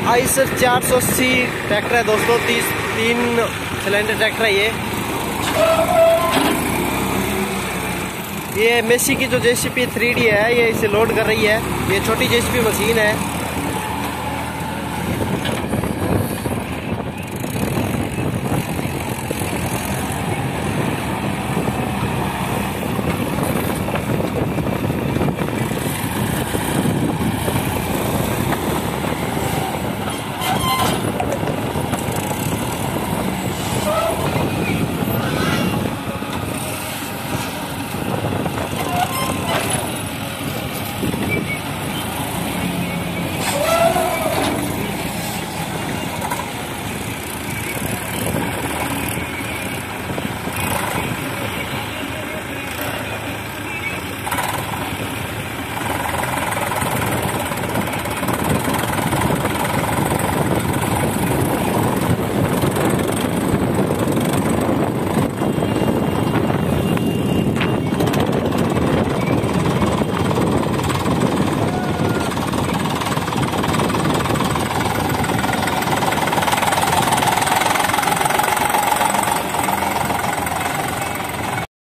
Eicher 480 tractor है दोस्तों, 3 cylinder tractor है ये मेसी की जो जेसीपी 3D है ये इसे लोड कर रही है। ये छोटी जेसीपी मशीन है।